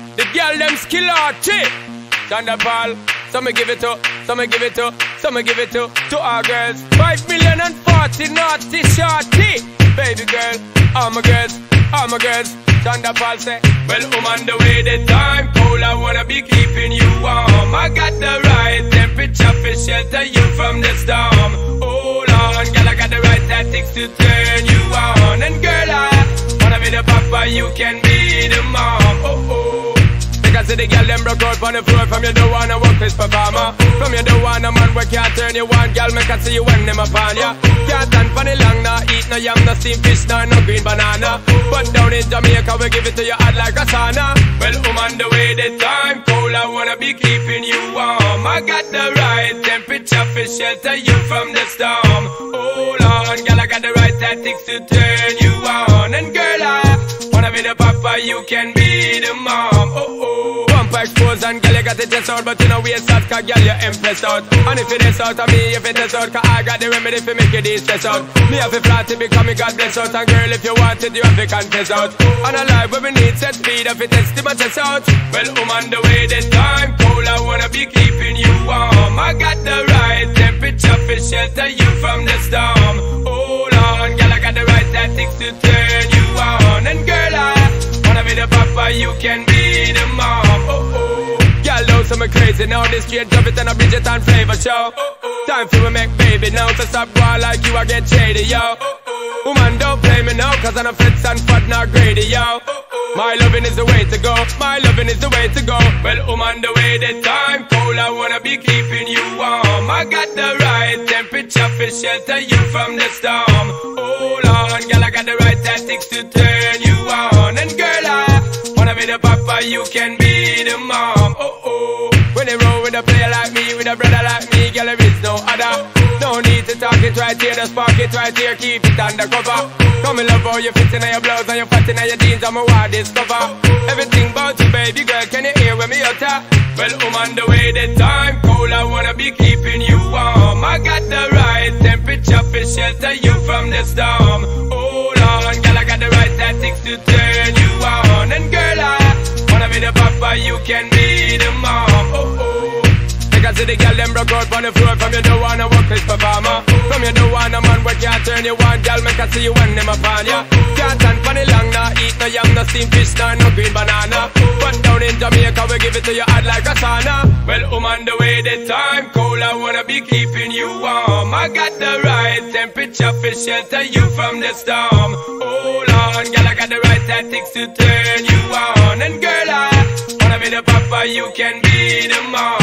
The gyal them Schillaci. Thunderball. Some me give it to, some me give it to, some me give it to our girls. 5,040,000 naughty shorty. Baby girl, all my girls, all my girls. Thunderball say, well, on the way the time cold, I wanna be keeping you warm. I got the right temperature for shelter you from the storm. Hold on, girl, I got the right tactics to turn you on. And girl, I wanna be the papa, you can be the mom. Oh, oh. Because the girl them broke out on the floor. From you don't wanna work this performer. From you don't want a man where can't turn you on. Girl, make I see you when them upon ya. Can't stand for the long, nah. Eat no yam, no steamed fish, no green banana. But down in Jamaica, we give it to you hot like a sauna. Well, on the way the time cold, I wanna be keeping you warm. I got the right temperature for shelter you from the storm. Hold on, girl, I got the right tactics to turn you on. And girl, I wanna be the papa, you can be the mom. Oh, oh. Bump expose and girl, you got the chest out, but you know waist out, cause girl, you impressed out. And if it is out of me, if it is out, cause I got the remedy for make it stress out. Me have a flat to become me God bless out. And girl, if you want it, you have to confess out. And a life where we need set speed, if it is to my chest out. Well, on the way the time cold, I wanna be keeping you warm. I got the right temperature for shelter you from the storm. Hold on, girl, I got the right tactics to turn you on. And girl, I wanna be the papa, you can be the mom. Oh, oh. Girl, know some crazy now. This straight drop it and a Bridget and flavor show. Time for we make baby now. So stop going like you, I get shady, yo. Woman, don't play me now, cause I'm a fits and fat, not greedy, yo. My loving is the way to go. My loving is the way to go. Well, on the way the time cold, I wanna be keeping you warm. I got the right temperature for shelter you from the storm. Hold on, girl, I got the right tactics to turn you on. And girl, I wanna be the papa, you can be the mom. Oh, oh. When they roll with a player like me, with a brother like me, girl, there is no other. No need to talk it right here, just park it right here, keep it undercover. Come and love how you fit in your blouse and you fat in your jeans, I'm a wild discover. Everything about you, baby girl, can you hear when me utter? Well, on the way the time cold, I wanna be keeping you warm. I got the right temperature for shelter you from the storm. Hold on, girl, I got the right tactics to turn you on. And girl, I wanna be the papa, you can be the mom. Oh, oh. Because the girl them broke out on the floor. From you don't wanna work this performer. From you don't want a man where can't turn you on. Girl, make I see you when them upon ya. Can't stand for the long, nah. Eat no yam, no steamed fish, no green banana. But down in Jamaica, we give it to you hot like a sauna. Well, on the way the time cold, I wanna be keeping you warm. I got the right temperature for shelter you from the storm. Hold on, girl, I got the right tactics to turn you on. And girl, I wanna be the papa, you can be the mom.